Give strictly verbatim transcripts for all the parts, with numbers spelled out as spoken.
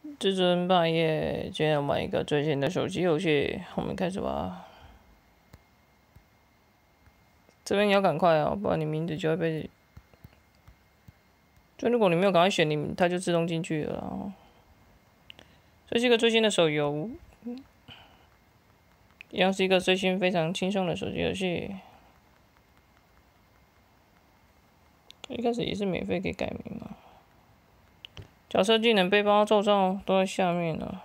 至尊霸业，今天要买一个最新的手机游戏，我们开始吧。这边你要赶快哦，不然你名字就会被……就如果你没有赶快选你，它就自动进去了哦。这是一个最新的手游，一样是一个最新非常轻松的手机游戏。一开始也是免费可以改名嘛。角色技能、背包、咒罩都在下面呢。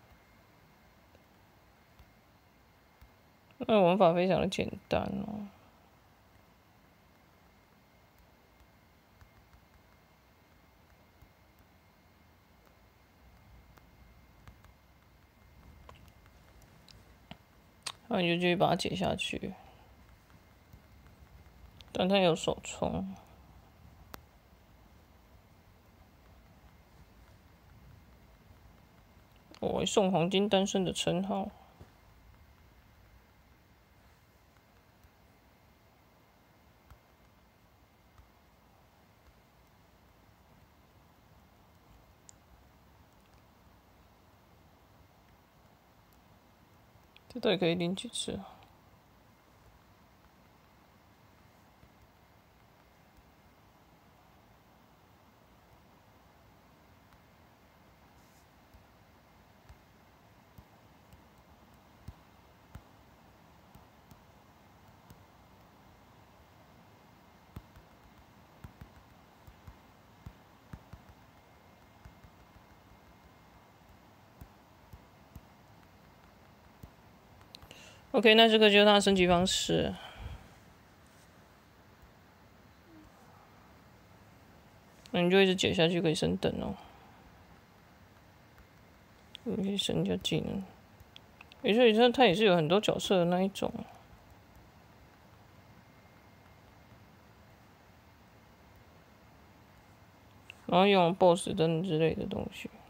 那玩法非常的简单哦。然后你就继续把它解下去，但它有手冲。我送黄金单身的称号。这到底可以领几次啊？OK， 那这个就是它的升级方式。那你就一直解下去，可以升等哦。你可以升一下技能。也所以说它也是有很多角色的那一种。然后用 B O S S 灯之类的东西。